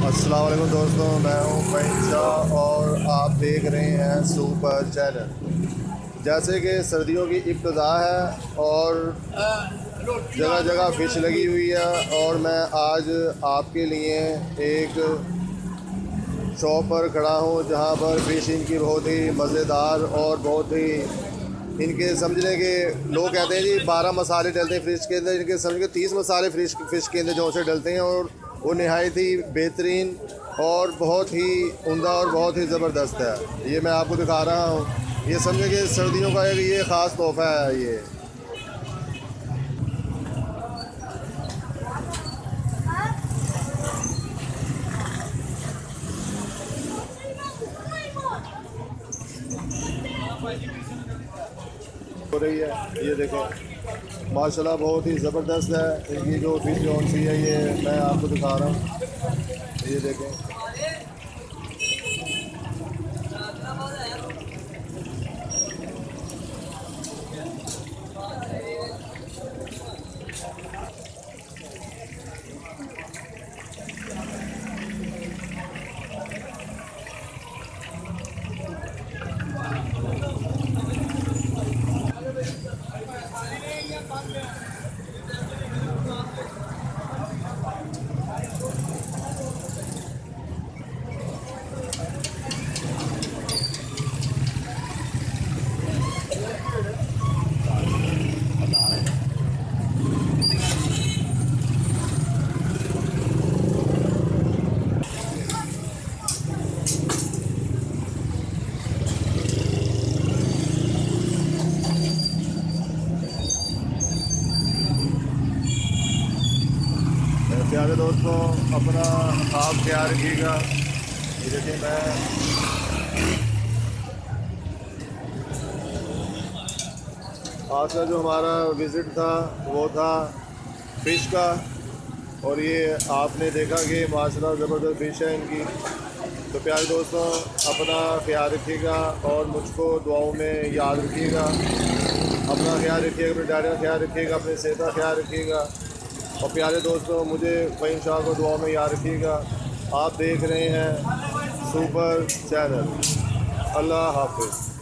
अस्सलाम वालेकुम दोस्तों, मैं हूं फ़हीम शाह और आप देख रहे हैं सुपर चैनल। जैसे कि सर्दियों की इब्तिदा है और जगह जगह फ़िश लगी हुई है और मैं आज आपके लिए एक शॉप पर खड़ा हूं जहां पर फ़िश इनकी बहुत ही मज़ेदार और बहुत ही इनके समझने के लोग कहते हैं जी 12 मसाले डलते हैं फ़िश के अंदर। इनके समझ के 30 मसाले फ़िश के अंदर जो से डलते हैं और वो नहायत ही बेहतरीन और बहुत ही उम्दा और बहुत ही ज़बरदस्त है। ये मैं आपको दिखा रहा हूँ। ये समझे कि सर्दियों का एक ये ख़ास तोहफ़ा है ये। हो रही है, ये देखें माशाल्लाह बहुत ही ज़बरदस्त है। इनकी जो फिश जौन सी है ये मैं आपको दिखा रहा हूँ, ये देखें। प्यारे दोस्तों, अपना आप ख्याल रखिएगा। ये देखिए मैं आज का जो हमारा विज़िट था वो था फ़िश का, और ये आपने देखा कि माशाल्लाह ज़बरदस्त फ़िश है इनकी। तो प्यारे दोस्तों, अपना ख्याल रखिएगा और मुझको दुआओं में याद रखिएगा। अपना ख्याल रखिएगा, अपने डैडी का ख्याल रखिएगा, अपने सेहत का ख्याल रखिएगा। और प्यारे दोस्तों, मुझे फ़हीम शाह को दुआ में याद रखिएगा। आप देख रहे हैं सुपर चैनल। अल्लाह हाफ़िज़।